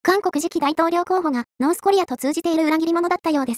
韓国次期大統領候補がノースコリアと通じている裏切り者だったようです。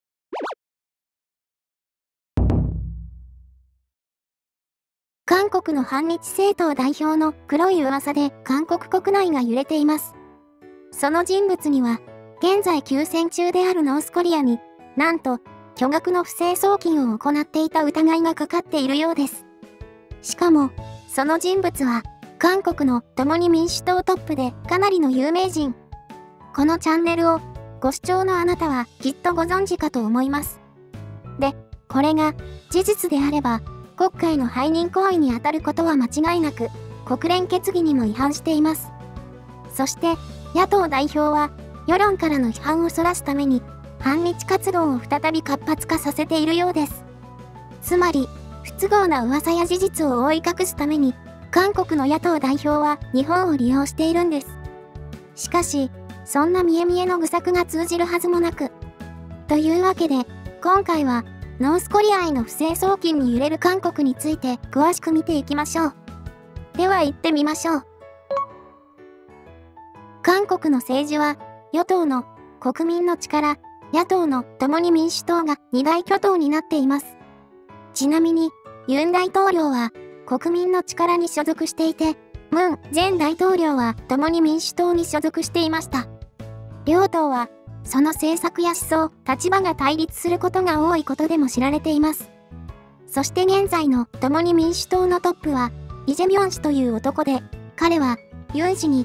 韓国の反日政党代表の黒い噂で韓国国内が揺れています。その人物には、現在休戦中であるノースコリアに、なんと、巨額の不正送金を行っていた疑いがかかっているようです。しかも、その人物は、韓国の共に民主党トップでかなりの有名人。このチャンネルをご視聴のあなたはきっとご存知かと思います。で、これが事実であれば、国会の背任行為にあたることは間違いなく、国連決議にも違反しています。そして、野党代表は、世論からの批判をそらすために、反日活動を再び活発化させているようです。つまり、不都合な噂や事実を覆い隠すために、韓国の野党代表は日本を利用しているんです。しかし、そんな見え見えの愚策が通じるはずもなく。というわけで、今回は、ノースコリアへの不正送金に揺れる韓国について詳しく見ていきましょう。では行ってみましょう。韓国の政治は、与党の国民の力、野党の共に民主党が二大巨頭になっています。ちなみに、ユン大統領は国民の力に所属していて、ムン前大統領は共に民主党に所属していました。両党は、その政策や思想、立場が対立することが多いことでも知られています。そして現在の共に民主党のトップは、イ・ジェミョン氏という男で、彼は、ユン氏に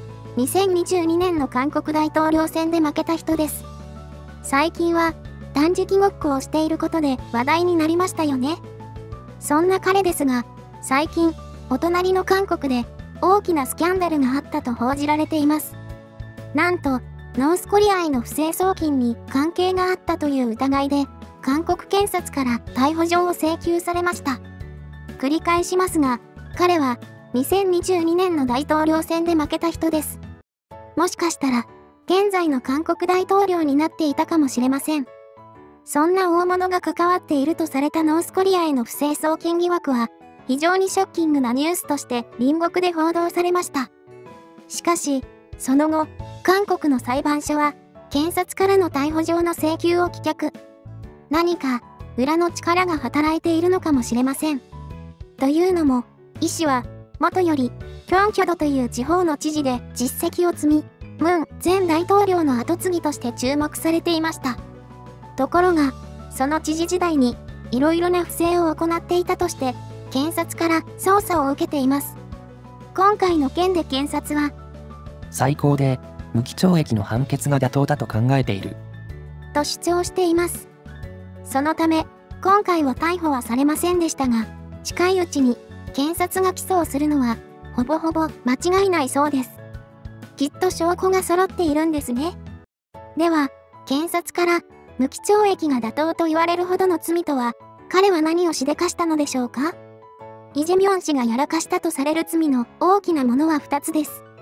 2022年の韓国大統領選で負けた人です。最近は、断食ごっこをしていることで話題になりましたよね。そんな彼ですが、最近、お隣の韓国で大きなスキャンダルがあったと報じられています。なんと、ノースコリアへの不正送金に関係があったという疑いで、韓国検察から逮捕状を請求されました。繰り返しますが、彼は2022年の大統領選で負けた人です。もしかしたら、現在の韓国大統領になっていたかもしれません。そんな大物が関わっているとされたノースコリアへの不正送金疑惑は、非常にショッキングなニュースとして隣国で報道されました。しかし、その後、韓国の裁判所は、検察からの逮捕状の請求を棄却。何か、裏の力が働いているのかもしれません。というのも、イ氏は、元より、キョンキョドという地方の知事で実績を積み、ムン前大統領の後継ぎとして注目されていました。ところが、その知事時代に、いろいろな不正を行っていたとして、検察から捜査を受けています。今回の件で検察は、 最高で無期懲役の判決が妥当だと考えている。 と主張しています。そのため、今回は逮捕はされませんでしたが、近いうちに検察が起訴をするのは、ほぼほぼ間違いないそうです。きっと証拠が揃っているんですね。では、検察から無期懲役が妥当と言われるほどの罪とは、彼は何をしでかしたのでしょうか？イ・ジェミョン氏がやらかしたとされる罪の大きなものは2つです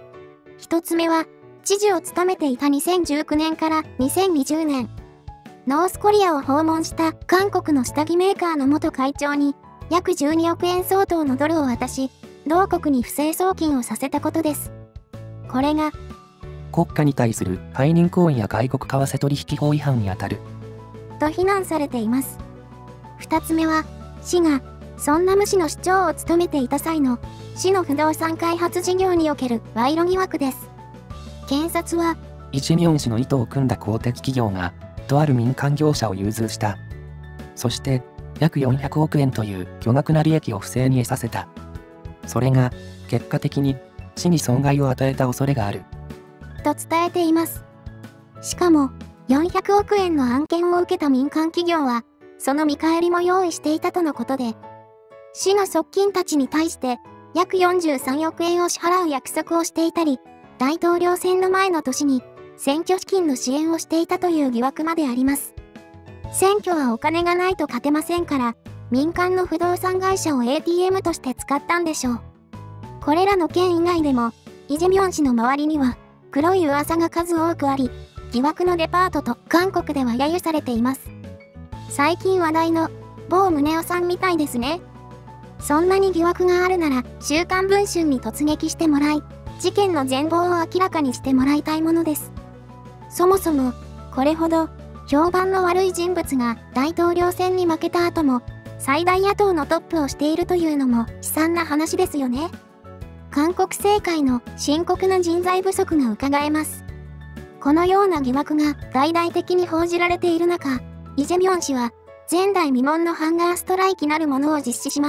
。1つ目は、知事を務めていた2019年から2020年、ノースコリアを訪問した韓国の下着メーカーの元会長に、約12億円相当のドルを渡し、同国に不正送金をさせたことです。これが、 国家に対する背任行為や外国為替取引法違反にあたる。 と非難されています。2つ目は、市が、ソンナム市の市長を務めていた際の、市の不動産開発事業における賄賂疑惑です。検察は、 イ・ジェミョン氏の意図を組んだ公的企業が、とある民間業者を融通した。そして、約400億円という巨額な利益を不正に得させた。それが、結果的に、市に損害を与えた恐れがある。 と伝えています。しかも、400億円の案件を受けた民間企業は、その見返りも用意していたとのことで、市の側近たちに対して、約43億円を支払う約束をしていたり、大統領選の前の年に、選挙資金の支援をしていたという疑惑まであります。選挙はお金がないと勝てませんから、民間の不動産会社を ATM として使ったんでしょう。これらの件以外でも、イ・ジェミョン氏の周りには、黒い噂が数多くあり、疑惑のデパートと韓国では揶揄されています。最近話題の、某宗男さんみたいですね。そんなに疑惑があるなら、週刊文春に突撃してもらい、 事件の全貌を明らかにしてもらいたいものです。そもそも、これほど評判の悪い人物が大統領選に負けた後も最大野党のトップをしているというのも悲惨な話ですよね。韓国政界の深刻な人材不足が伺えます。このような疑惑が大々的に報じられている中、イ・ジェミョン氏は前代未聞のハンガーストライキなるものを実施します。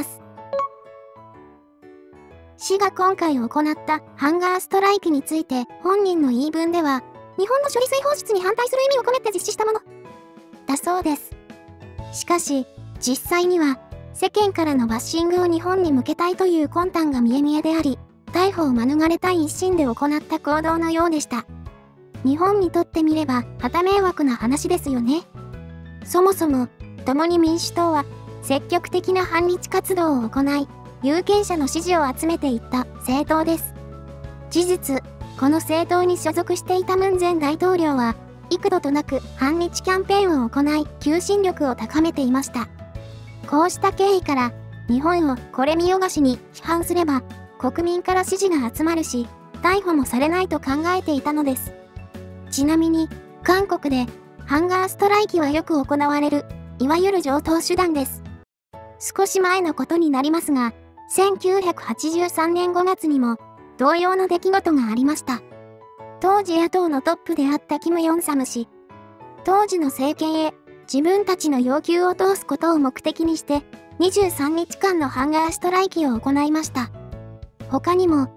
氏が今回行ったハンガーストライキについて本人の言い分では、日本の処理水放出に反対する意味を込めて実施したものだそうです。しかし、実際には世間からのバッシングを日本に向けたいという魂胆が見え見えであり、逮捕を免れたい一心で行った行動のようでした。日本にとってみれば、旗迷惑な話ですよね。そもそも、共に民主党は、積極的な反日活動を行い、有権者の支持を集めていった政党です。事実、この政党に所属していたムン前大統領は、幾度となく反日キャンペーンを行い、求心力を高めていました。こうした経緯から、日本をこれ見よがしに批判すれば、国民から支持が集まるし、逮捕もされないと考えていたのです。ちなみに、韓国でハンガーストライキはよく行われる、いわゆる常套手段です。少し前のことになりますが、1983年5月にも同様の出来事がありました。当時野党のトップであったキム・ヨンサム氏。当時の政権へ自分たちの要求を通すことを目的にして23日間のハンガーストライキを行いました。他にも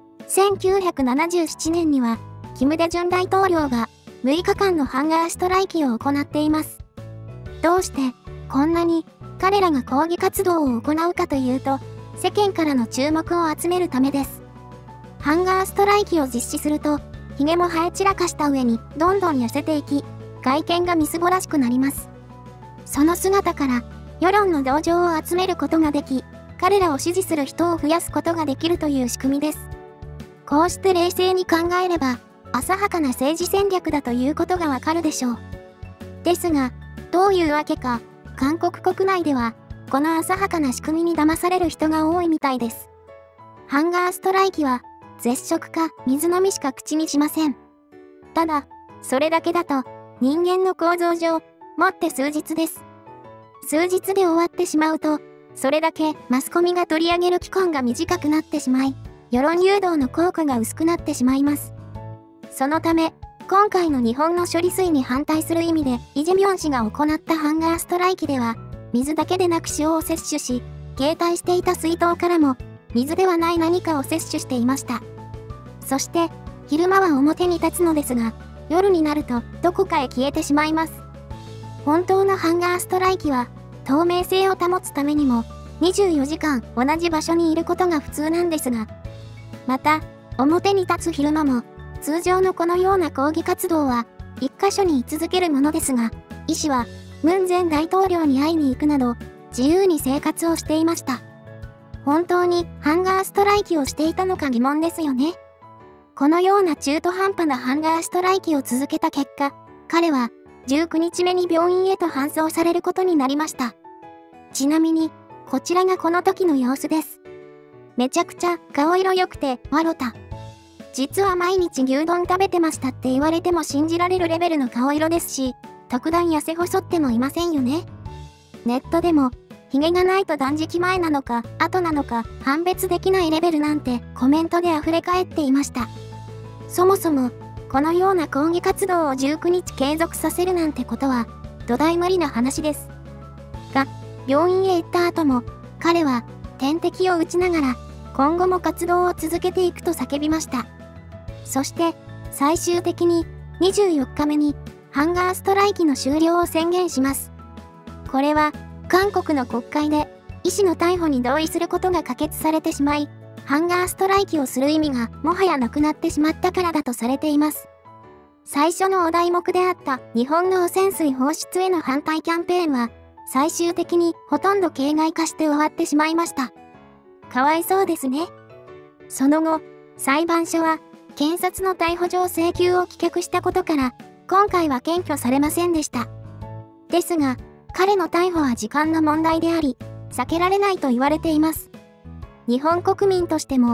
1977年にはキム・デジュン大統領が6日間のハンガーストライキを行っています。どうしてこんなに彼らが抗議活動を行うかというと、世間からの注目を集めるためです。ハンガーストライキを実施すると、髭も生え散らかした上にどんどん痩せていき、外見がみすぼらしくなります。その姿から世論の同情を集めることができ、彼らを支持する人を増やすことができるという仕組みです。こうして冷静に考えれば、浅はかな政治戦略だということがわかるでしょう。ですが、どういうわけか、韓国国内では、この浅はかな仕組みに騙される人が多いみたいです。ハンガーストライキは、絶食か水飲みしか口にしません。ただ、それだけだと、人間の構造上、もって数日です。数日で終わってしまうと、それだけマスコミが取り上げる期間が短くなってしまい、世論誘導の効果が薄くなってしまいます。そのため、今回の日本の処理水に反対する意味で、イ・ジェミョン氏が行ったハンガーストライキでは、水だけでなく塩を摂取し、携帯していた水筒からも、水ではない何かを摂取していました。そして、昼間は表に立つのですが、夜になるとどこかへ消えてしまいます。本当のハンガーストライキは、透明性を保つためにも、24時間同じ場所にいることが普通なんですが、また、表に立つ昼間も、通常のこのような抗議活動は、一箇所に居続けるものですが、医師は、ムン前大統領に会いに行くなど、自由に生活をしていました。本当にハンガーストライキをしていたのか疑問ですよね。このような中途半端なハンガーストライキを続けた結果、彼は19日目に病院へと搬送されることになりました。ちなみに、こちらがこの時の様子です。めちゃくちゃ顔色良くて笑った。実は毎日牛丼食べてましたって言われても信じられるレベルの顔色ですし、特段痩せ細ってもいませんよね。ネットでも、ヒゲがないと断食前なのか、後なのか、判別できないレベルなんてコメントで溢れ返っていました。そもそも、このような抗議活動を19日継続させるなんてことは、土台無理な話です。が、病院へ行った後も、彼は、点滴を打ちながら、今後も活動を続けていくと叫びました。そして、最終的に、24日目に、ハンガーストライキの終了を宣言します。これは、韓国の国会で、医師の逮捕に同意することが可決されてしまい、ハンガーストライキをする意味がもはやなくなってしまったからだとされています。最初のお題目であった日本の汚染水放出への反対キャンペーンは、最終的にほとんど形骸化して終わってしまいました。かわいそうですね。その後、裁判所は、検察の逮捕状請求を棄却したことから、今回は検挙されませんでした。ですが、彼の逮捕は時間の問題であり、避けられないと言われています。日本国民としても、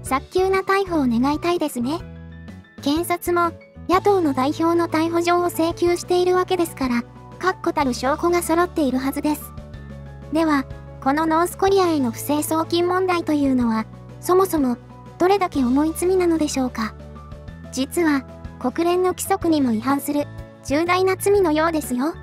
早急な逮捕を願いたいですね。検察も野党の代表の逮捕状を請求しているわけですから、確固たる証拠が揃っているはずです。では、このノースコリアへの不正送金問題というのは、そもそもどれだけ重い罪なのでしょうか。実は、国連の規則にも違反する重大な罪のようですよ。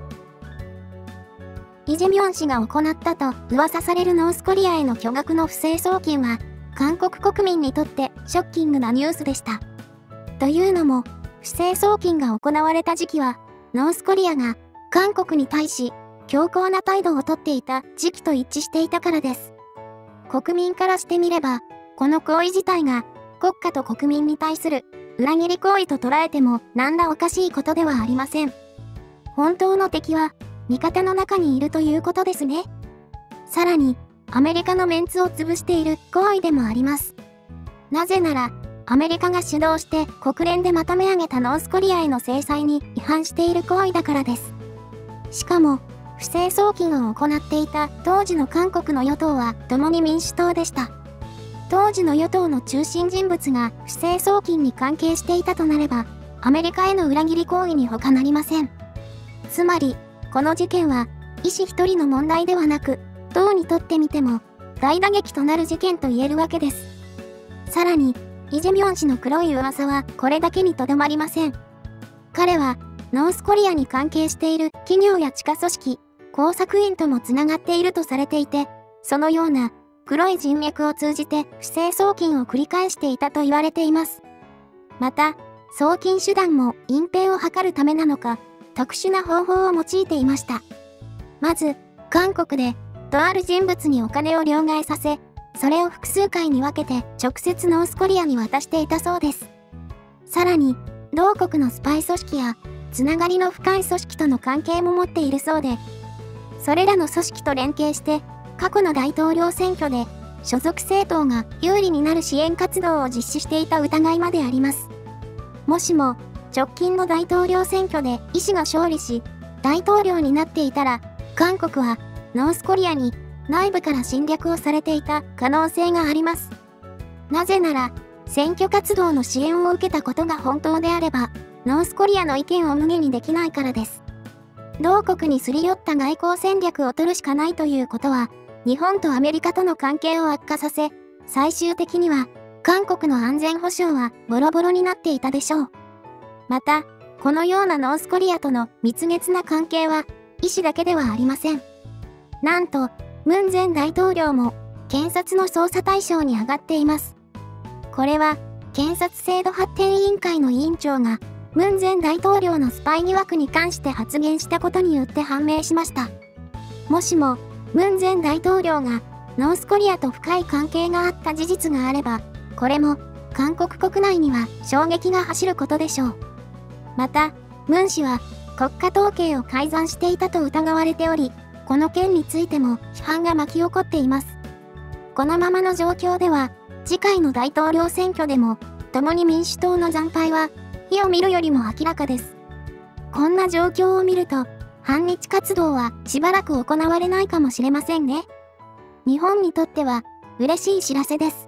イ・ジェミョン氏が行ったと噂されるノースコリアへの巨額の不正送金は、韓国国民にとってショッキングなニュースでした。というのも、不正送金が行われた時期は、ノースコリアが韓国に対し強硬な態度をとっていた時期と一致していたからです。国民からしてみれば、この行為自体が国家と国民に対する裏切り行為と捉えても何らおかしいことではありません。本当の敵は味方の中にいるということですね。さらに、アメリカのメンツを潰している行為でもあります。なぜなら、アメリカが主導して国連でまとめ上げたノースコリアへの制裁に違反している行為だからです。しかも、不正送金を行っていた当時の韓国の与党は共に民主党でした。当時の与党の中心人物が不正送金に関係していたとなれば、アメリカへの裏切り行為に他なりません。つまり、この事件は、医師一人の問題ではなく、党にとってみても、大打撃となる事件と言えるわけです。さらに、イ・ジェミョン氏の黒い噂はこれだけにとどまりません。彼は、ノースコリアに関係している企業や地下組織、工作員ともつながっているとされていて、そのような黒い人脈を通じて不正送金を繰り返していたと言われています。また、送金手段も隠蔽を図るためなのか、特殊な方法を用いていました。まず、韓国で、とある人物にお金を両替させ、それを複数回に分けて直接ノースコリアに渡していたそうです。さらに、同国のスパイ組織や、つながりの深い組織との関係も持っているそうで、それらの組織と連携して、過去の大統領選挙で、所属政党が有利になる支援活動を実施していた疑いまであります。もしも、直近の大統領選挙でイ氏が勝利し、大統領になっていたら、韓国はノースコリアに内部から侵略をされていた可能性があります。なぜなら、選挙活動の支援を受けたことが本当であれば、ノースコリアの意見を無下にできないからです。同国にすり寄った外交戦略を取るしかないということは、日本とアメリカとの関係を悪化させ、最終的には、韓国の安全保障はボロボロになっていたでしょう。また、このようなノースコリアとの蜜月な関係は、イ氏だけではありません。なんと、ムン前大統領も、検察の捜査対象に上がっています。これは、検察制度発展委員会の委員長が、ムン前大統領のスパイ疑惑に関して発言したことによって判明しました。もしも、ムン前大統領が、ノースコリアと深い関係があった事実があれば、これも、韓国国内には衝撃が走ることでしょう。また、ムン氏は国家統計を改ざんしていたと疑われており、この件についても批判が巻き起こっています。このままの状況では、次回の大統領選挙でも、共に民主党の惨敗は、火を見るよりも明らかです。こんな状況を見ると、反日活動はしばらく行われないかもしれませんね。日本にとっては、嬉しい知らせです。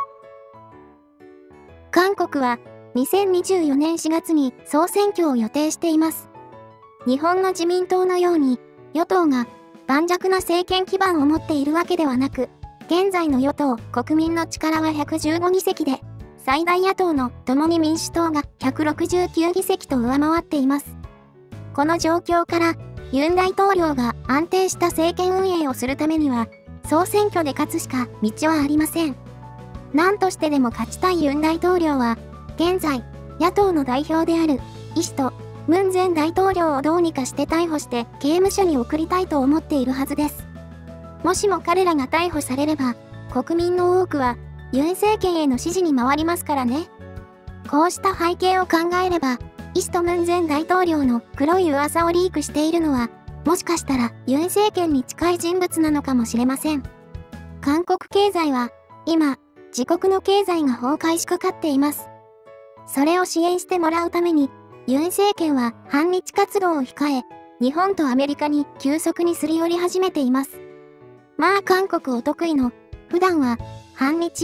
韓国は、2024年4月に総選挙を予定しています。日本の自民党のように、与党が盤石な政権基盤を持っているわけではなく、現在の与党・国民の力は115議席で、最大野党の共に民主党が169議席と上回っています。この状況から、ユン大統領が安定した政権運営をするためには、総選挙で勝つしか道はありません。何としてでも勝ちたいユン大統領は、現在、野党の代表であるイ氏とムン前大統領をどうにかして逮捕して刑務所に送りたいと思っているはずです。もしも彼らが逮捕されれば、国民の多くはユン政権への支持に回りますからね。こうした背景を考えれば、イ氏とムン前大統領の黒い噂をリークしているのは、もしかしたらユン政権に近い人物なのかもしれません。韓国経済は、今、自国の経済が崩壊しかかっています。それを支援してもらうために、ユン政権は反日活動を控え、日本とアメリカに急速にすり寄り始めています。まあ韓国お得意の、普段は反日、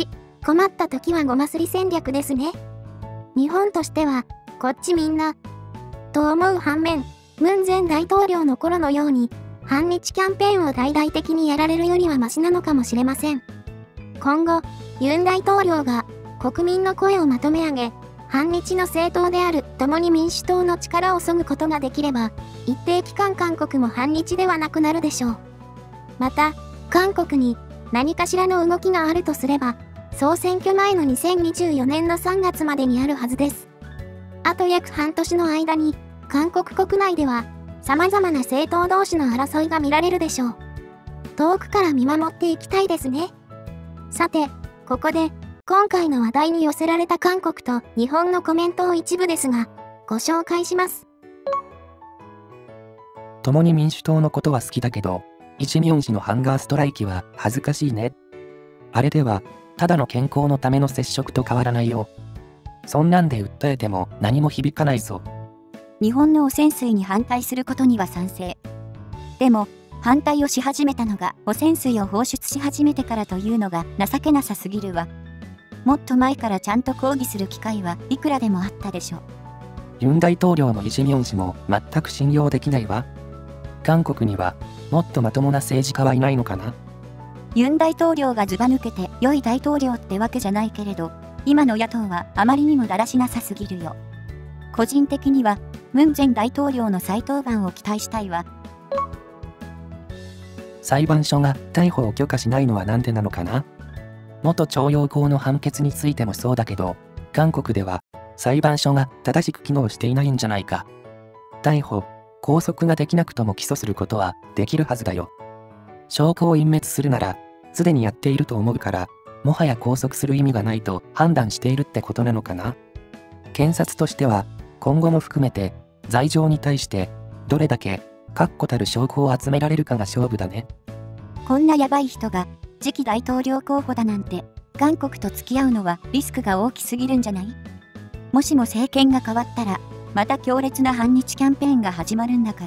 困った時はごますり戦略ですね。日本としては、こっちみんな、と思う反面、ムン前大統領の頃のように、反日キャンペーンを大々的にやられるよりはマシなのかもしれません。今後、ユン大統領が国民の声をまとめ上げ、反日の政党である共に民主党の力を削ぐことができれば、一定期間韓国も反日ではなくなるでしょう。また、韓国に何かしらの動きがあるとすれば、総選挙前の2024年の3月までにあるはずです。あと約半年の間に、韓国国内では、様々な政党同士の争いが見られるでしょう。遠くから見守っていきたいですね。さて、ここで、今回の話題に寄せられた韓国と日本のコメントを一部ですが、ご紹介します。 共に民主党のことは好きだけど、イ・ジェミョン氏のハンガーストライキは恥ずかしいね。あれでは、ただの健康のための接触と変わらないよ。そんなんで訴えても何も響かないぞ。 日本の汚染水に反対することには賛成。でも、反対をし始めたのが汚染水を放出し始めてからというのが情けなさすぎるわ。もっと前からちゃんと抗議する機会はいくらでもあったでしょ。 ユン大統領のイ・ジェミョン氏も全く信用できないわ。韓国にはもっとまともな政治家はいないのかな。 ユン大統領がずば抜けて良い大統領ってわけじゃないけれど、今の野党はあまりにもだらしなさすぎるよ。個人的には、ムン前大統領の再登板を期待したいわ。 裁判所が逮捕を許可しないのはなんでなのかな。元徴用工の判決についてもそうだけど、韓国では裁判所が正しく機能していないんじゃないか。逮捕、拘束ができなくとも起訴することはできるはずだよ。証拠を隠滅するなら、すでにやっていると思うから、もはや拘束する意味がないと判断しているってことなのかな。検察としては、今後も含めて、罪状に対して、どれだけ確固たる証拠を集められるかが勝負だね。 こんなヤバい人が次期大統領候補だなんて、韓国と付き合うのはリスクが大きすぎるんじゃない？もしも政権が変わったら、また強烈な反日キャンペーンが始まるんだから。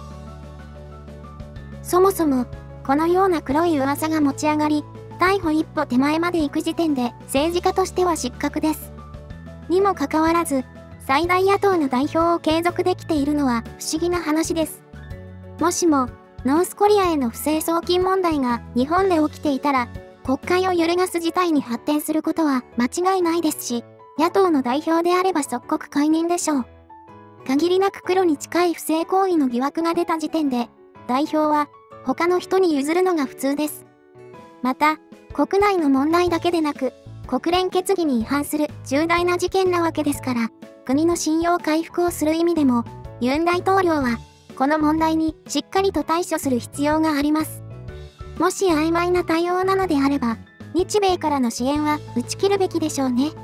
そもそも、このような黒い噂が持ち上がり、逮捕一歩手前まで行く時点で政治家としては失格です。にもかかわらず、最大野党の代表を継続できているのは不思議な話です。もしも、ノースコリアへの不正送金問題が日本で起きていたら、国会を揺るがす事態に発展することは間違いないですし、野党の代表であれば即刻解任でしょう。限りなく黒に近い不正行為の疑惑が出た時点で、代表は他の人に譲るのが普通です。また、国内の問題だけでなく、国連決議に違反する重大な事件なわけですから、国の信用回復をする意味でも、ユン大統領は、この問題にしっかりと対処する必要があります。もし曖昧な対応なのであれば、日米からの支援は打ち切るべきでしょうね。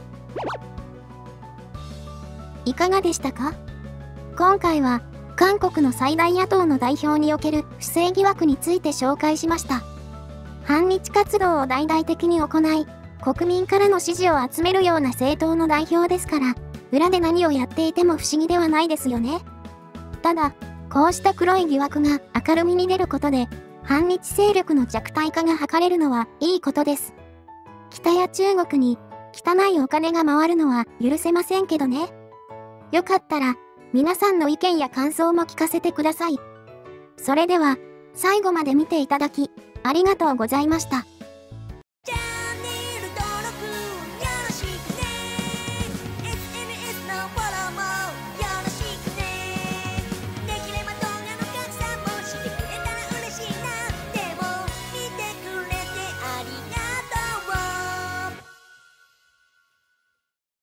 いかがでしたか？今回は、韓国の最大野党の代表における不正疑惑について紹介しました。反日活動を大々的に行い、国民からの支持を集めるような政党の代表ですから、裏で何をやっていても不思議ではないですよね。ただ、こうした黒い疑惑が明るみに出ることで、反日勢力の弱体化が図れるのはいいことです。北や中国に汚いお金が回るのは許せませんけどね。よかったら、皆さんの意見や感想も聞かせてください。それでは、最後まで見ていただき、ありがとうございました。